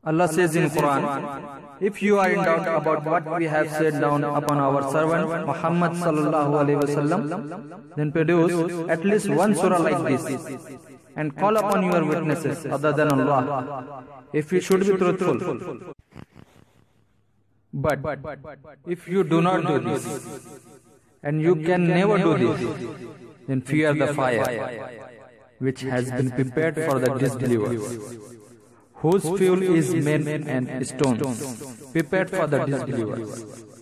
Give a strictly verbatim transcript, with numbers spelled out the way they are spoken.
Allah says in Quran, if you are in doubt about what we have said down upon our servant Muhammad sallallahu alaihi wasallam, then produce at least one surah like this and call upon your witnesses other than Allah, if you should be truthful. But if you do not do this, and you can never do this, then fear the fire which has been prepared for the disbelievers, whose fuel is men and stones, prepared for the disbelievers.